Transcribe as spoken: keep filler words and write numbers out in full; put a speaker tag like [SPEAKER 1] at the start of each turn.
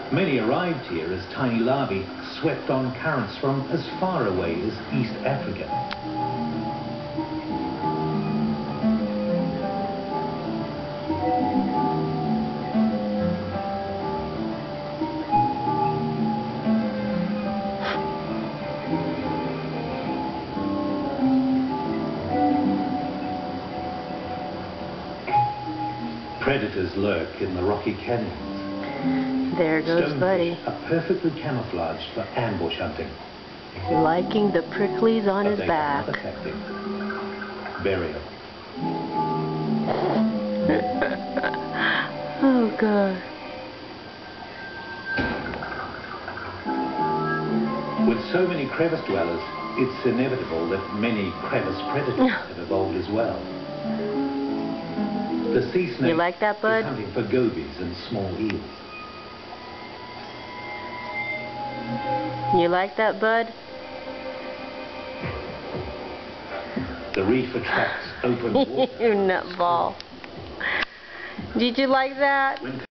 [SPEAKER 1] Many arrived here as tiny larvae swept on currents from as far away as East Africa. Predators lurk in the rocky canyons.
[SPEAKER 2] There goes Buddy.
[SPEAKER 1] Are perfectly camouflaged for ambush hunting.
[SPEAKER 2] Liking the pricklies on
[SPEAKER 1] but
[SPEAKER 2] his
[SPEAKER 1] they
[SPEAKER 2] back.
[SPEAKER 1] have another tactic. Burial.
[SPEAKER 2] Oh God.
[SPEAKER 1] With so many crevice dwellers, it's inevitable that many crevice predators have evolved as well. The sea snake
[SPEAKER 2] You like that, Bud?
[SPEAKER 1] is hunting for gobies and small eels.
[SPEAKER 2] You like that, Bud?
[SPEAKER 1] The reef attracts open water.
[SPEAKER 2] You nutball. Did you like that?